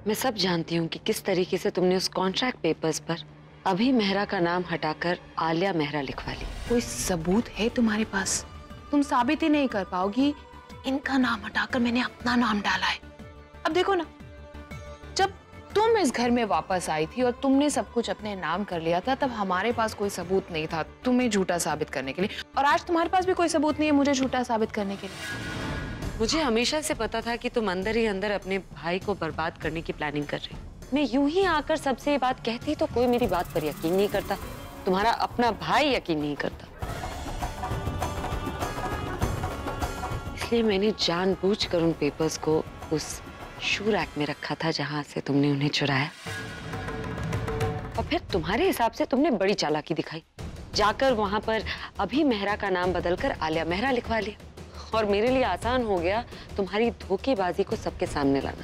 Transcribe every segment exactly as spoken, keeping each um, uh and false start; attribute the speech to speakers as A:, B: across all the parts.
A: मैं सब जानती हूँ कि किस तरीके से तुमने उस कॉन्ट्रैक्ट पेपर्स पर अभी मेहरा का नाम हटाकर आलिया मेहरा लिखवा ली।
B: कोई सबूत है तुम्हारे पास? तुम साबित ही नहीं कर पाओगी इनका नाम हटाकर मैंने अपना नाम डाला है। अब देखो ना, जब तुम इस घर में वापस आई थी और तुमने सब कुछ अपने नाम कर लिया था, तब हमारे पास कोई सबूत नहीं था तुम्हें झूठा साबित करने के लिए, और आज तुम्हारे पास भी कोई सबूत नहीं है मुझे झूठा साबित करने के लिए।
A: मुझे हमेशा से पता था कि तुम अंदर ही अंदर अपने भाई को बर्बाद करने की प्लानिंग कर रही। मैं यूं ही आकर सबसे ये बात कहती तो कोई मेरी बात पर यकीन नहीं करता, तुम्हारा अपना भाई यकीन नहीं करता। इसलिए मैंने जानबूझकर उन पेपर्स को उस शू रैक में रखा था जहां से तुमने उन्हें चुराया। और फिर तुम्हारे हिसाब से तुमने बड़ी चालाकी दिखाई, जाकर वहां पर अभी मेहरा का नाम बदलकर आलिया मेहरा लिखवा लिया। और मेरे लिए आसान हो गया तुम्हारी धोखेबाजी को सबके सामने लाना।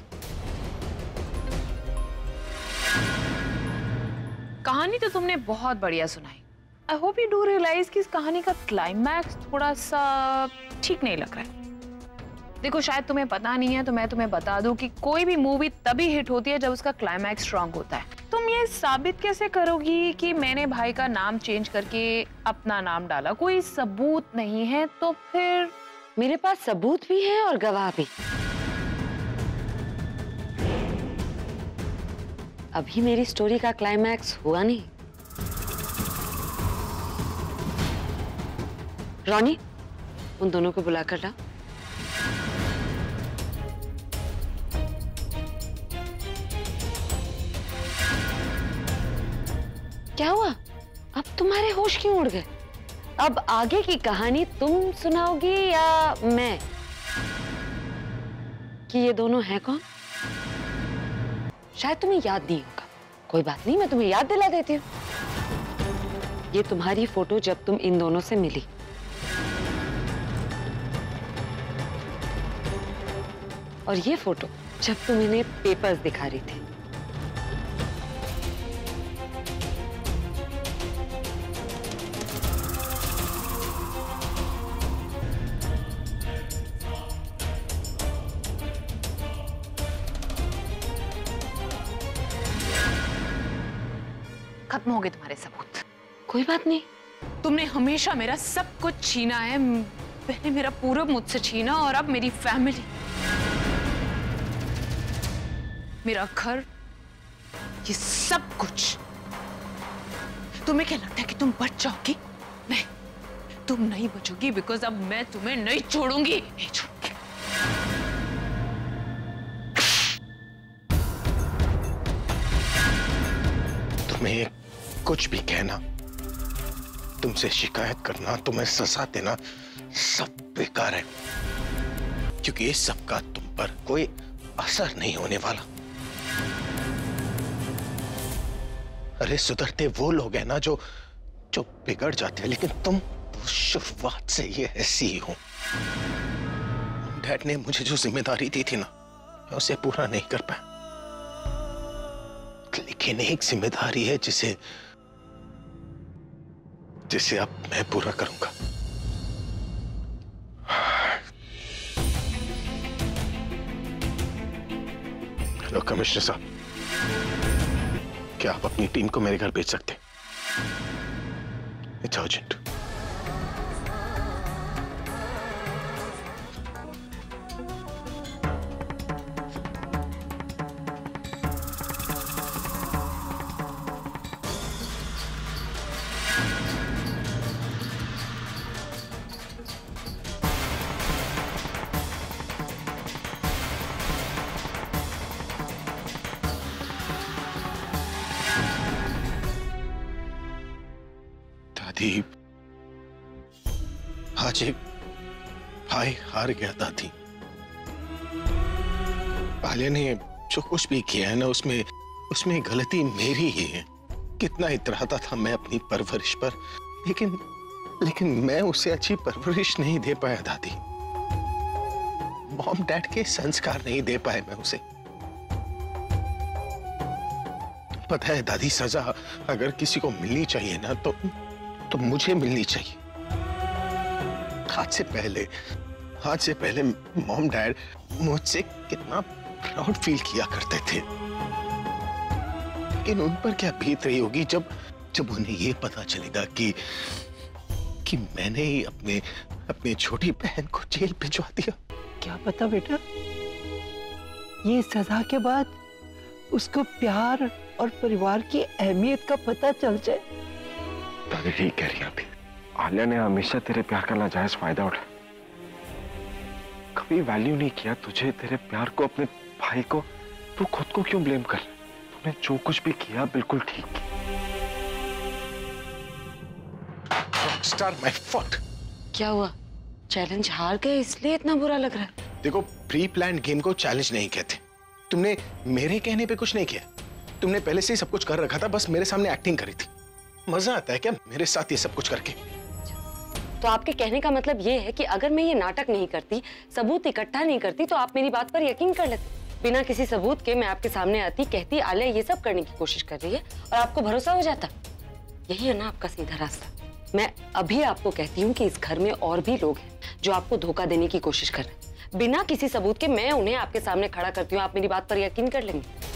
B: कहानी तो तुमने बहुत बढ़िया सुनाई। I hope you do realise कि इस कहानी का क्लाइमैक्स थोड़ा सा ठीक नहीं लग रहा है। देखो, शायद तुम्हें पता नहीं है तो मैं तुम्हें बता दूं कि कोई भी मूवी तभी हिट होती है जब उसका क्लाइमैक्स स्ट्रांग होता है। तुम ये साबित कैसे करोगी कि मैंने भाई का नाम चेंज करके अपना नाम डाला? कोई सबूत नहीं है तो फिर?
A: मेरे पास सबूत भी है और गवाह भी। अभी मेरी स्टोरी का क्लाइमैक्स हुआ नहीं। रॉनी, उन दोनों को बुलाकर ला। क्या हुआ? अब तुम्हारे होश क्यों उड़ गए? अब आगे की कहानी तुम सुनाओगी या मैं? कि ये दोनों हैं कौन? शायद तुम्हें याद नहीं होगा। कोई बात नहीं, मैं तुम्हें याद दिला देती हूँ। ये तुम्हारी फोटो जब तुम इन दोनों से मिली, और ये फोटो जब तुम इन्हें पेपर्स दिखा रही थी।
B: खत्म हो गए तुम्हारे सबूत।
A: कोई बात नहीं।
B: तुमने हमेशा मेरा सब कुछ छीना है। पहले मेरा पूरब मुझसे छीना और अब मेरी फैमिली, मेरा घर, ये सब कुछ। तुम्हें क्या लगता है कि तुम बच जाओगी? नहीं, तुम नहीं बचोगी, बिकॉज अब मैं तुम्हें नहीं छोड़ूंगी। नहीं छोड़ूंगी।
C: तुम्हें कुछ भी कहना, तुमसे शिकायत करना, तुम्हें सजा देना, सब बेकार है, क्योंकि इस सब का तुम पर कोई असर नहीं होने वाला। अरे सुधरते वो लोग हैं ना जो जो बिगड़ जाते हैं, लेकिन तुम तो शुरुआत से ये ऐसी ही हो। डैड ने मुझे जो जिम्मेदारी दी थी ना, मैं उसे पूरा नहीं कर पाया, लेकिन एक जिम्मेदारी है जिसे जिसे अब मैं पूरा करूंगा। हेलो कमिश्नर साहब, क्या आप अपनी टीम को मेरे घर भेज सकते हैं? It's urgent. दादी, आज एक भाई हार गया दादी। आलिया ने जो कुछ भी किया है ना, उसमें उसमें गलती मेरी ही है। कितना इतराता था मैं अपनी परवरिश पर, लेकिन लेकिन मैं उसे अच्छी परवरिश नहीं दे पाया दादी। मॉम डैड के संस्कार नहीं दे पाए मैं उसे। पता है दादी, सजा अगर किसी को मिलनी चाहिए ना तो तो मुझे मिलनी चाहिए। आज से पहले आज से पहले मॉम डैड मुझसे कितना प्राउड फील किया करते थे। लेकिन उन पर क्या बीत रही होगी जब जब उन्हें ये पता चलेगा कि कि मैंने ही अपने अपनी छोटी बहन को जेल भिजवा दिया।
D: क्या पता बेटा, ये सजा के बाद उसको प्यार और परिवार की अहमियत का पता चल जाए।
E: दादी ठीक कह रही है। अभी आलिया ने हमेशा तेरे प्यार का नाजायज फायदा उठाया, कभी वैल्यू नहीं किया तुझे, तेरे प्यार को, अपने भाई को। तू खुद को क्यों ब्लेम कर? तूने जो कुछ भी किया बिल्कुल ठीक किया।
C: Rockstar, my fault.
A: क्या हुआ? चैलेंज हार गए इसलिए इतना बुरा लग रहा है?
C: देखो, प्री प्लान्ड गेम को चैलेंज नहीं कहते। तुमने मेरे कहने पे कुछ नहीं किया, तुमने पहले से ही सब कुछ कर रखा था, बस मेरे सामने एक्टिंग करी थी। मजा आता है क्या मेरे साथ ये सब कुछ करके?
A: तो आपके कहने का मतलब ये है कि अगर मैं ये नाटक नहीं करती, सबूत इकट्ठा नहीं करती, तो आप मेरी बात पर यकीन कर लेते? बिना किसी सबूत के मैं आपके सामने आती, कहती आलिया ये सब करने की कोशिश कर रही है, और आपको भरोसा हो जाता? यही है ना आपका सीधा रास्ता। मैं अभी आपको कहती हूँ कि इस घर में और भी लोग हैं जो आपको धोखा देने की कोशिश कर रहे हैं। बिना किसी सबूत के मैं उन्हें आपके सामने खड़ा करती हूँ, आप मेरी बात पर यकीन कर लेंगे?